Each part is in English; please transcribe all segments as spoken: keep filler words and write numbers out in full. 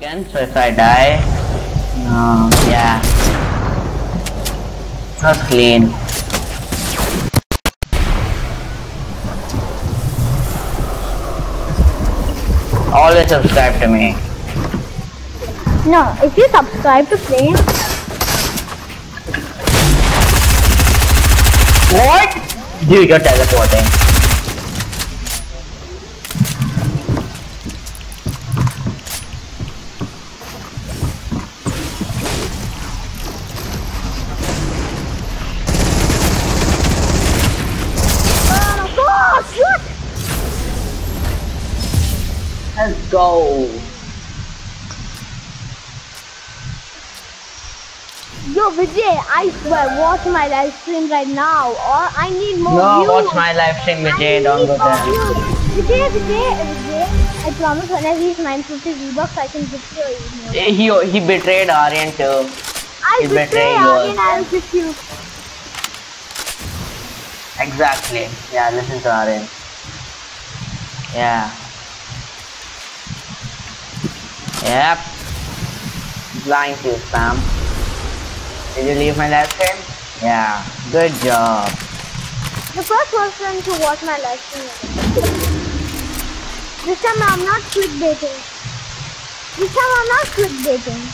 So if I die, no, yeah, not clean. Always subscribe to me. No, if you subscribe to Flame. What? Dude, you're teleporting. Let's go. Yo, Vijay, I swear, watch my live stream right now, or I need more no, views. No, watch my live stream, Vijay. Don't go there. Vijay, Vijay, Vijay, I promise when I reach nine fifty V-Bucks, I can gift you a email. He he betrayed Aryan too. I he betray Aryan, I'll gift you. Exactly. Yeah, listen to Aryan. Yeah. Yep. Lying to you, Sam. Did you leave my live stream? Yeah. Good job. The first person to watch my live stream. This time I'm not clickbaiting. This time I'm not clickbaiting.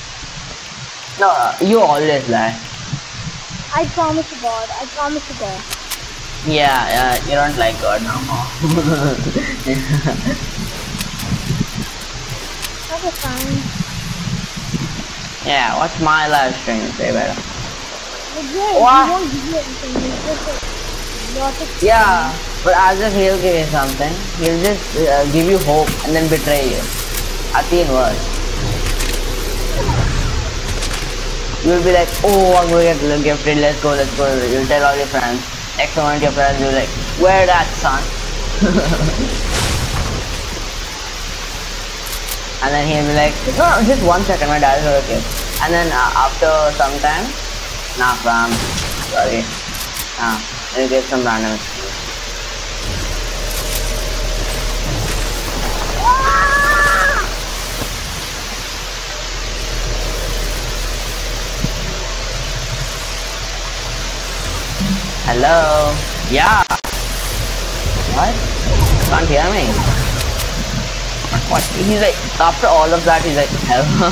No, you always lie. I promise to God. I promise to God. Yeah, yeah, you don't like God no more. Okay, fine. Yeah, watch my live stream, say better. Vijay, what? He won't give you anything. He's just a yeah, but as if he'll give you something, he'll just uh, give you hope and then betray you. At the inverse. You'll be like, oh, I'm going to get gifted, let's go, let's go. You'll tell all your friends. Next moment your friends will be like, where that, son? And then he'll be like, no, just one second, my dad is okay. And then uh, after some time, nah, fam, sorry. Nah, he'll get some random excuse. Hello? Yeah. What? Can't hear me. What? He's like, after all of that, he's like, hello.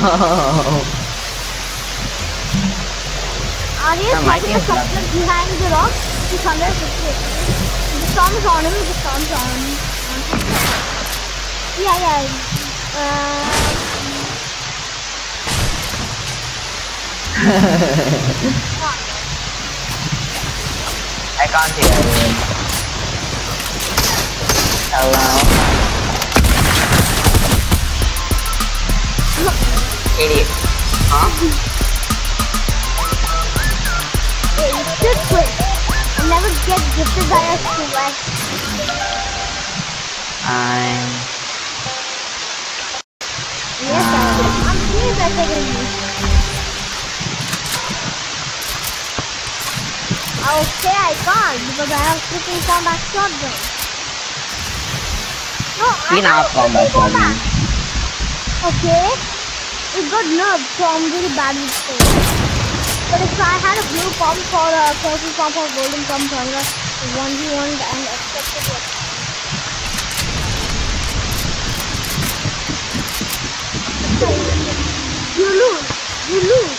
Aryan, no, the substance behind the rock is one hundred fifty. The storm is on him, the storm is on him. Yeah, yeah. Uh... I can't hear you. Hello? Idiot. Huh? Hey, you should quit. I'll never get gifted by a sweat. I'm... Yes, I will. I'm really better than you. Okay, I can't because I have freaking combat shotgun. No, we I have combat shotgun. Okay, it got nerfed, so I'm really bad with it. But if I had a blue pump or a purple pump or golden pump, I would have one v one and accepted it. You lose. You lose.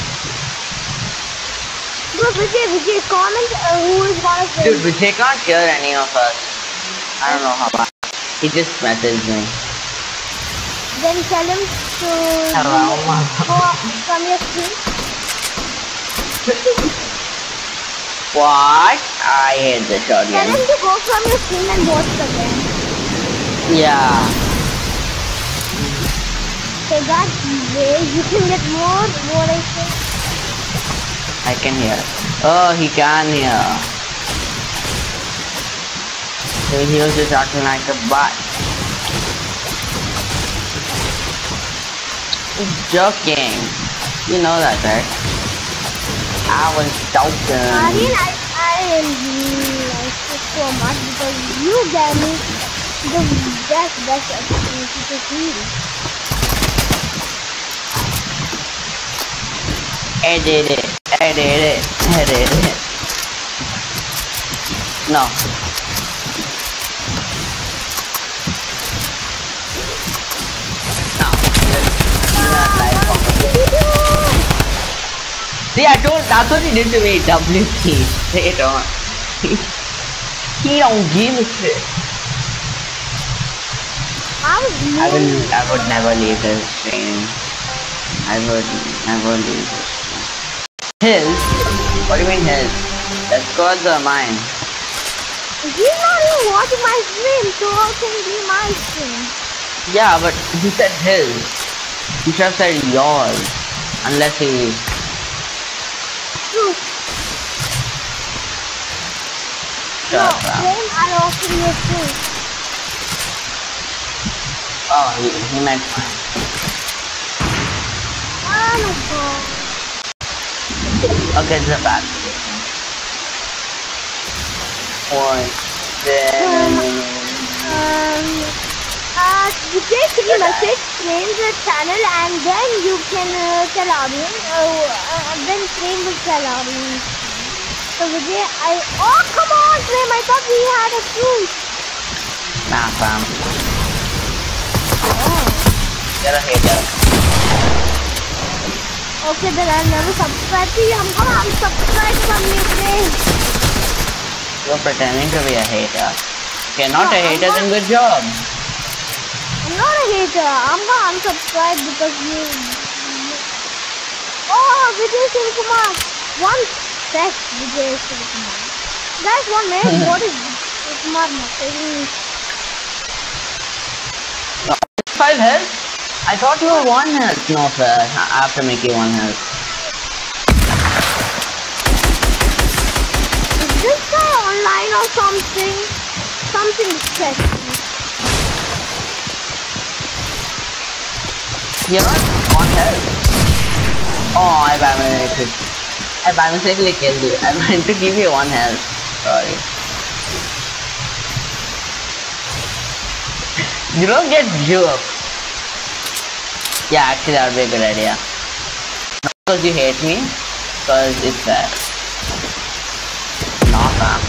Bro, Vijay, Vijay, comment uh, who is gonna say. Dude, Vijay can't hear any of us. I don't know how. He just messaged me. Then tell him to Hello, go from your screen. What? I hate this shotgun. Tell him to go from your screen and watch the game. Yeah. So that way you can get more, more I think. I can hear. Oh, he can hear. So he was just acting like a butt. He's joking. You know that, right? I was joking. Aryan, I, I really like it so much because you gave me the best, best opportunity to heal. I did it. I did it. I did it. No. See, I told, that's what he did to me, W T, straight on. He don't give a shit. I was I will, I would never leave this stream. I would never leave this stream. His? What do you mean his? That's God's or mine? He's not even watching my stream, so how can it be my stream? Yeah, but he said his. He should have said yours. Unless he... True. Shut No, up. stream, I also your stream. Oh, he, he meant mine. Oh my god. Okay, it's a bad. One, then... Um, uh, you take the message, name the channel, and then you can uh, tell audience. Uh, uh, then stream will tell audience. So Vijay, I oh come on, Frame! I thought we had a truce. Nah, fam. Oh. You're a hater. Okay, then I'll never subscribe to you. I'm gonna unsubscribe from you, Frame. You're pretending to be a hater. If you're not No, a hater, I'm then good job. I'm not a hater. I'm gonna unsubscribe because you. Oh, Vijay Shivakumar. One sec, Vijay Shivakumar. Guys, one minute. What is Shivakumar messaging? Five health? I thought you were one health. No, sir. I have to make you one health. Is this guy online or something? Something sketchy. You're not one health. Oh, I by mistake. I by mistakenly killed you. I meant to give you one health. Sorry. You don't get joked. Yeah, actually that would be a good idea. Not because you hate me, because it's bad. Not fam.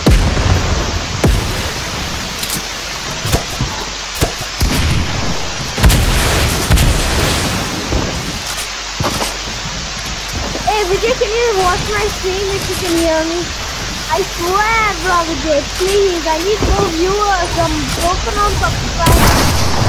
Hey Vijay, can you watch my stream if you can hear me? I swear, bro, Vijay, please. I need more viewers. I'm broken on subscribers.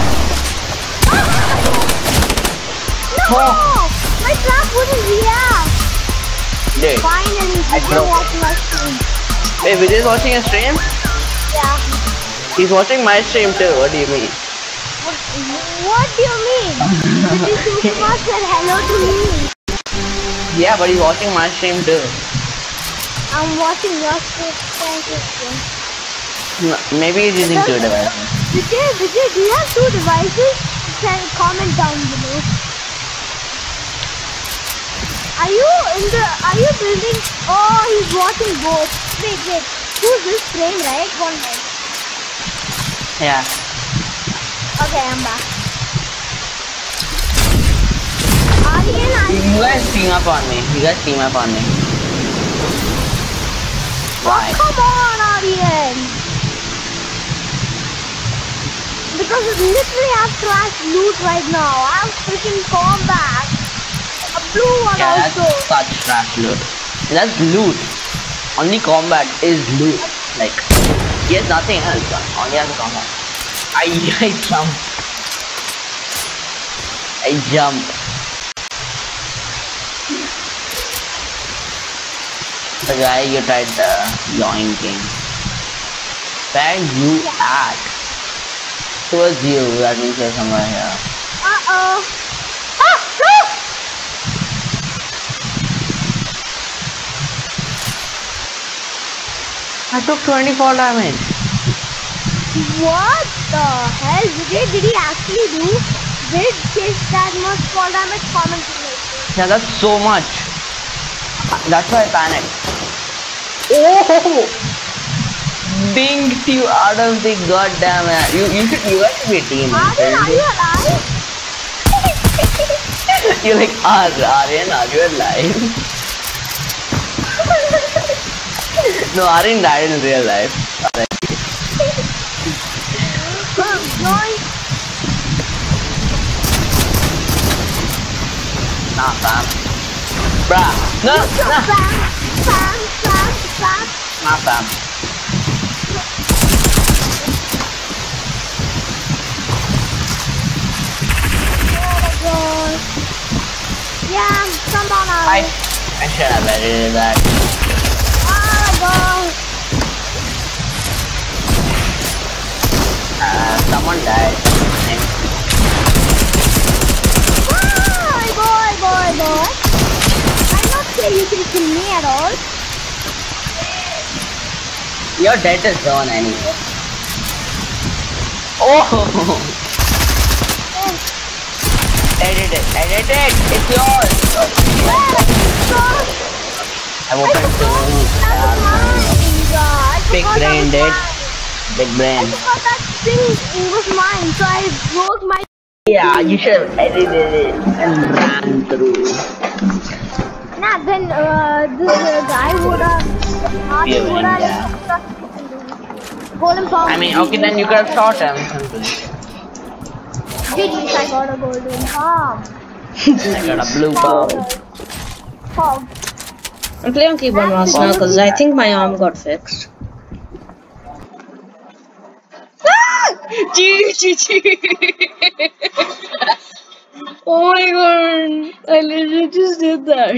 No! Oh. My trap wouldn't react. Dude, Finally, I Vijay broke watched my stream. Wait, Vijay is watching a stream? Yeah. He's watching my stream too. What do you mean? What, what do you mean? Vijay Shivakumar said hello to me. Yeah, but he's watching my stream too. I'm watching your stream. Thank you, stream. No, maybe he's using two devices. Vijay, Vijay, do you have two devices? Send comment down below. Are you in the? Are you building? Oh, he's watching both. Wait, wait. Who's this frame, right? One minute. Yeah. Okay, I'm back. Aryan, are You guys team up on me. You guys team up on me. Why? Oh, come on, Aryan. Because I literally have trash loot right now. I have freaking combat. A blue one Yeah, also. that's such trash loot. That's loot. Only combat is loot. Like, he has nothing else. Only has combat. I, I jump. I jump. The guy you tried the yoinking. Where you at? Towards you, that means you're somewhere here. Uh-oh. Ah, no! I took twenty-four damage. What the hell? Did, did he actually do? Did take that much fall damage? Comment below. Yeah, that's so much. That's why I panicked. Oh! Dinged you out of the goddamn air. You, you should, you guys should be a team. Aryan, are you alive? You're like, Ar Aryan, are you alive? No, Aryan died in real life. Nah, fam. Bruh. No, no. Fam, fam, fam, fam. Nah, fam. Oh my god. Yeah, come on out. I, I should have edited that. Oh my god. Uh, someone died. Boy, boy, boy, boy. I'm not sure you can kill me at all. Your death is done anyway. Oh! Edit it, edit it! It's yours! I've opened two. Big brain, dude. Big brain. I forgot that thing was mine, so I wrote my. Yeah, you should have edited it and ran through. Nah, then uh, this uh, guy would have. Yeah, would yeah. have. Golden palm. I mean, okay, then you could have shot him. Did I got a golden palm? I got a blue ball. Palm. I'm playing on keyboard mouse now because I think my arm got fixed. Oh my god, I literally just did that.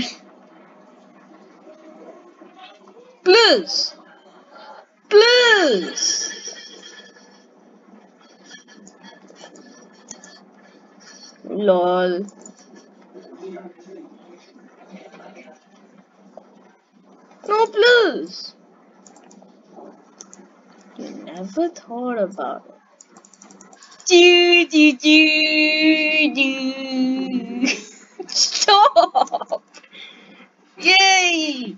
Please, please. Lol. No, please. You never thought about it. Do, do, do, do. Stop! Yay!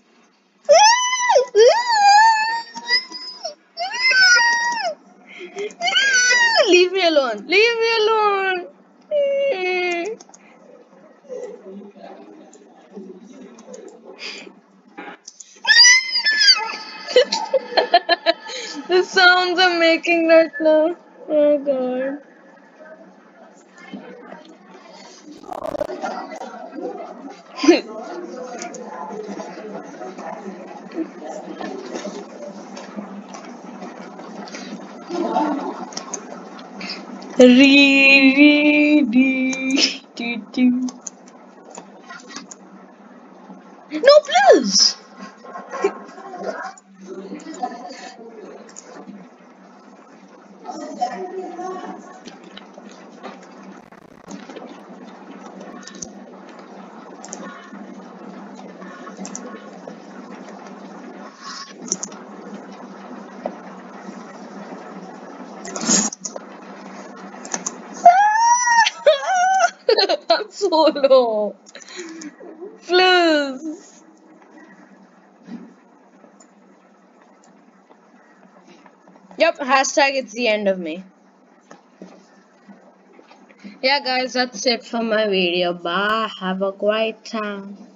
Leave me alone! Leave me alone! The sounds I'm making right now. Oh god. Re, re, de, de, de. No, please! I'm so low. Please. Yep, hashtag it's the end of me. Yeah guys, that's it for my video. Bye. Have a great time.